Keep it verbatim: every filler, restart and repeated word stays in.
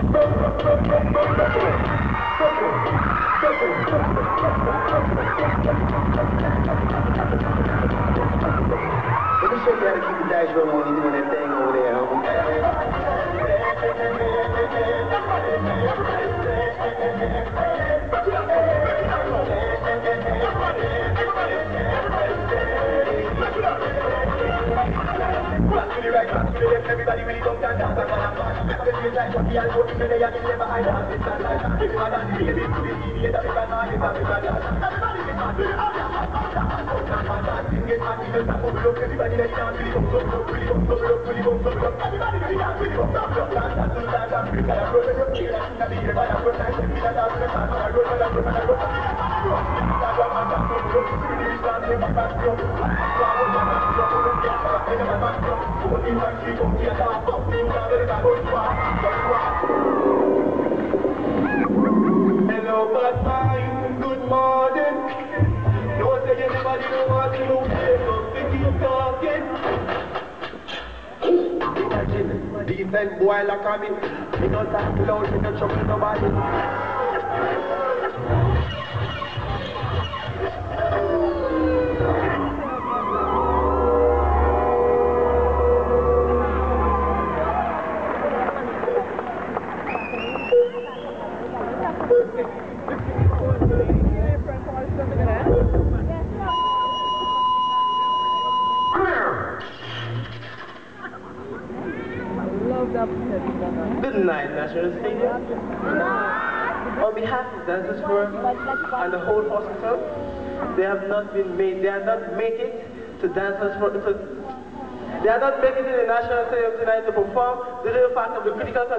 Let me show you how to keep the dash rolling when you're doing that thing over there, homie. Everybody really don't dance like I'm like what the hell go in there, you never hide on this side like that. If you are done, you get it to the T V, it's a big man, it's a big man. Everybody get mad, get mad, get mad, get mad, everybody that can't really come, so up, really come, so up, really come, so up. Everybody that can't really come, so up, dance, dance, dance, dance, dance, because I'm rolling up here, that's in the beat, but I'm rolling, I'm rolling, I'm rolling, I'm rolling, I'm rolling, I'm rolling, I'm hello, bad mind, good morning. Don't say anybody don't want to know, so keep talking. Imagine, decent boy like I mean, we don't talk loud, we don't trouble nobody. Good night, National Stadium. On behalf of Dancers Forum and the whole hospital, they have not been made, they are not make it to Dancers Forum, to, they are not making it to the National Stadium tonight to perform due to the fact of the critical condition